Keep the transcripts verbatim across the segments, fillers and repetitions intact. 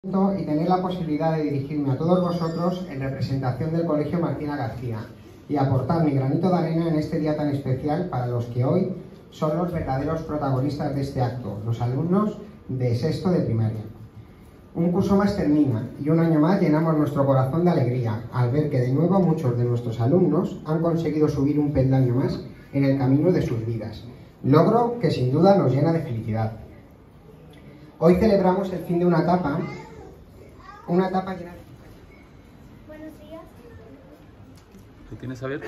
Y tener la posibilidad de dirigirme a todos vosotros en representación del Colegio Martina García y aportar mi granito de arena en este día tan especial para los que hoy son los verdaderos protagonistas de este acto, los alumnos de sexto de primaria. Un curso más termina y un año más llenamos nuestro corazón de alegría al ver que de nuevo muchos de nuestros alumnos han conseguido subir un peldaño más en el camino de sus vidas, logro que sin duda nos llena de felicidad. Hoy celebramos el fin de una etapa Una etapa llena de... Buenos días. ¿Lo tienes abierto?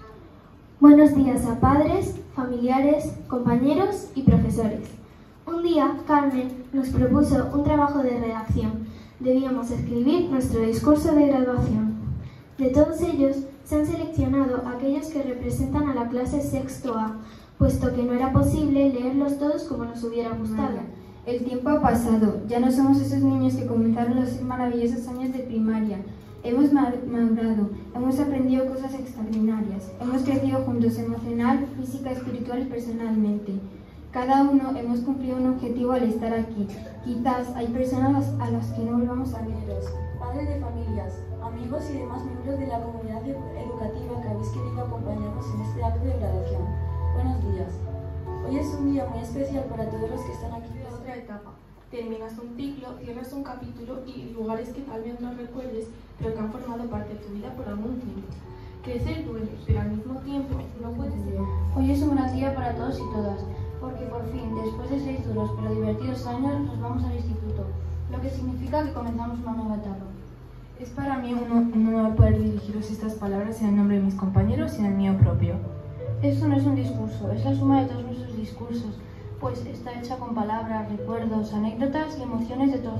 Buenos días a padres, familiares, compañeros y profesores. Un día, Carmen nos propuso un trabajo de redacción. Debíamos escribir nuestro discurso de graduación. De todos ellos, se han seleccionado aquellos que representan a la clase sexto A, puesto que no era posible leerlos todos como nos hubiera gustado. El tiempo ha pasado, ya no somos esos niños que comenzaron los maravillosos años de primaria. Hemos madurado, hemos aprendido cosas extraordinarias, hemos crecido juntos emocional, física, espiritual y personalmente. Cada uno hemos cumplido un objetivo al estar aquí. Quizás hay personas a las que no volvamos a ver. Padres de familias, amigos y demás miembros de la comunidad educativa que habéis querido acompañarnos en este acto de graduación. Buenos días. Hoy es un día muy especial para todos los que están aquí. Otra etapa. Terminas un ciclo, cierras un capítulo y lugares que tal vez no recuerdes, pero que han formado parte de tu vida por algún tiempo. Crecer duele, pero al mismo tiempo no puedes ser. Hoy es un gran día para todos y todas, porque por fin, después de seis duros pero divertidos años, nos vamos al instituto, lo que significa que comenzamos una nueva etapa. Es para mí un, un honor poder dirigiros estas palabras en el nombre de mis compañeros y en el mío propio. Esto no es un discurso, es la suma de todos nuestros discursos, pues está hecha con palabras, recuerdos, anécdotas y emociones de todos.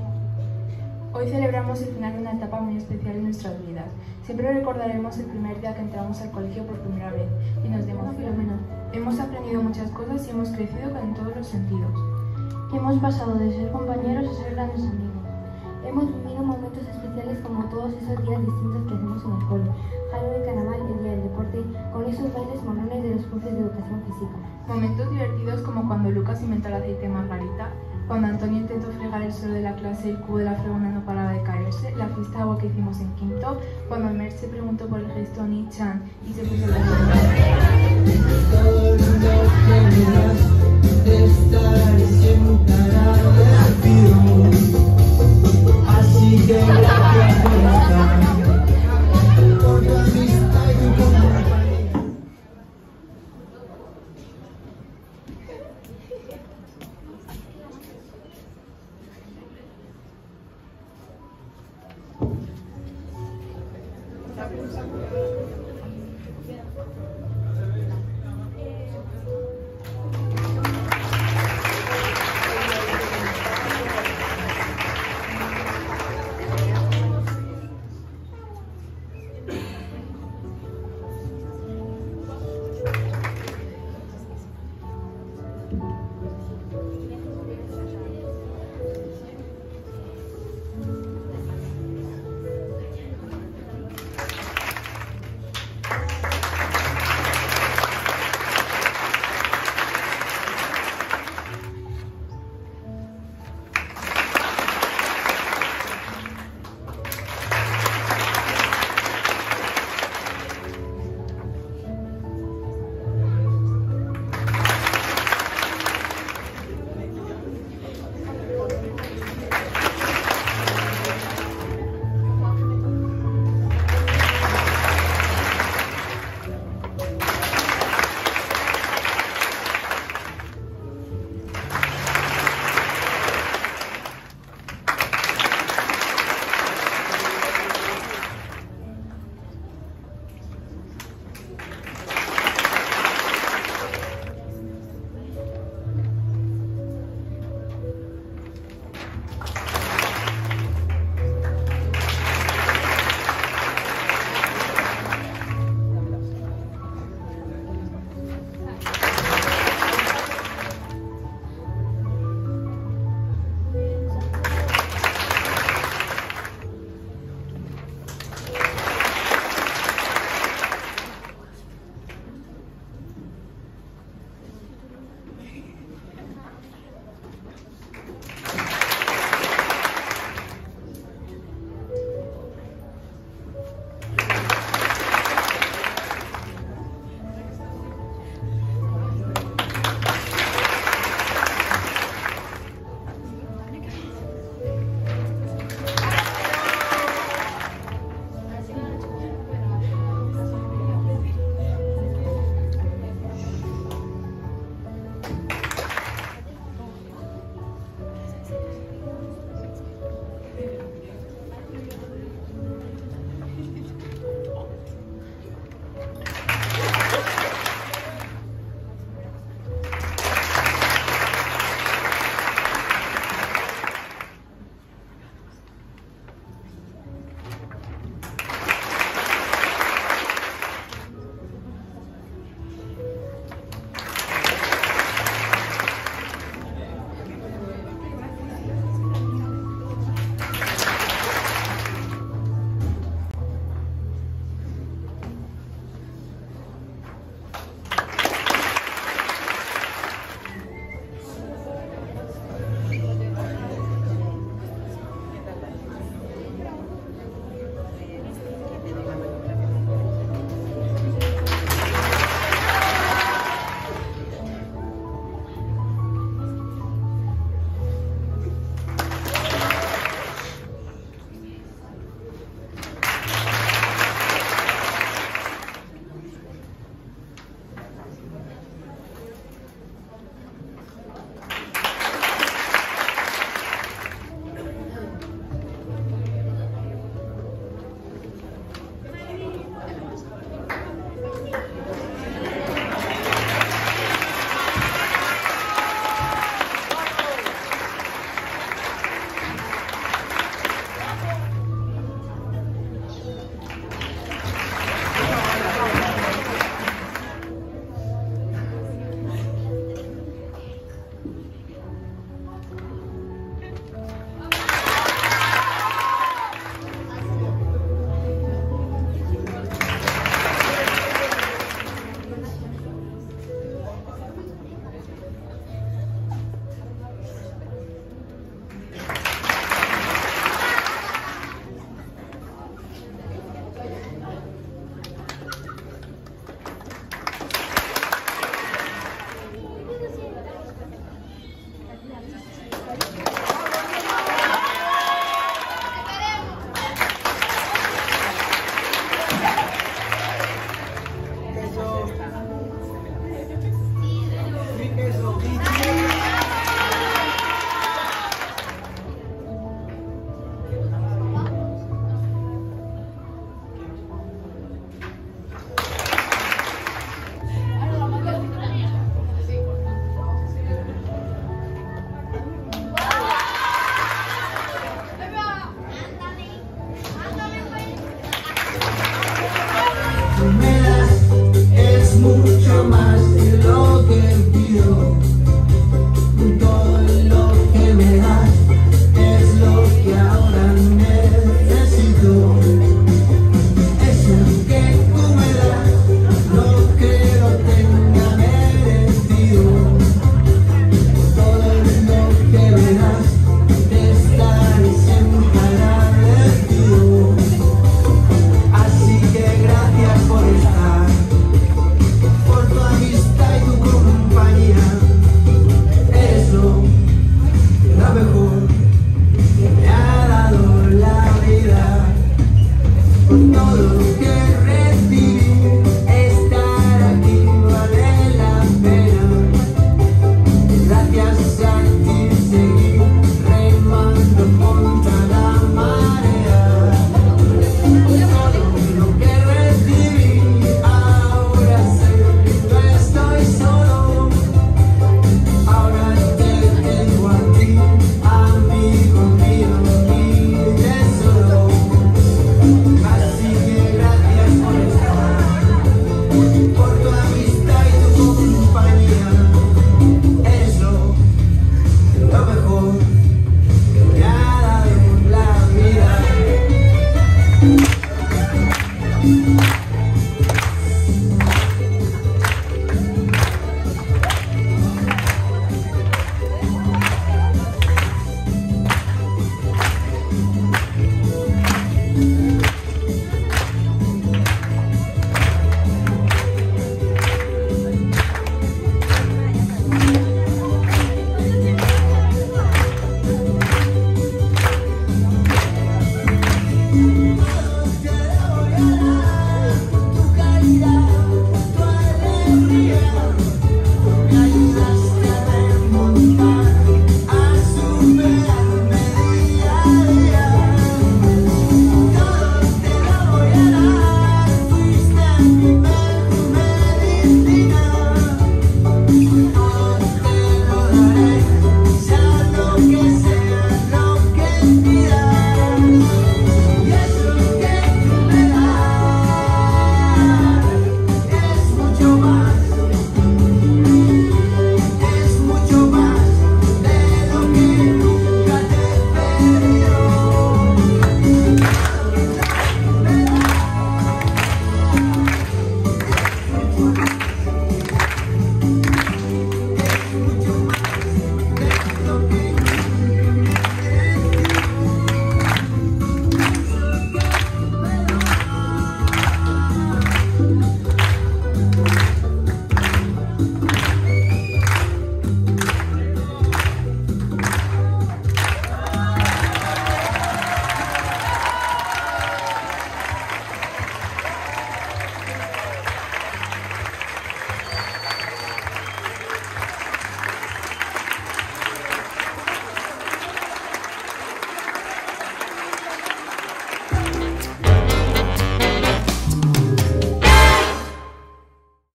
Hoy celebramos el final de una etapa muy especial en nuestras vidas. Siempre recordaremos el primer día que entramos al colegio por primera vez, llenos de emoción. Hemos aprendido muchas cosas y hemos crecido en todos los sentidos. Hemos pasado de ser compañeros a ser grandes amigos. Hemos vivido momentos especiales como todos esos días distintos que hacemos en el cole. Halloween, carnaval, el día del deporte, con esos bailes molones de los profes de educación física. Momentos divertidos como cuando Lucas inventó el aceite de margarita, cuando Antonio intentó fregar el suelo de la clase y el cubo de la fregona no paraba de caerse, la fiesta de agua que hicimos en quinto, cuando Mer se preguntó por el gesto Ni-chan y se puso la así que me das es mucho más de lo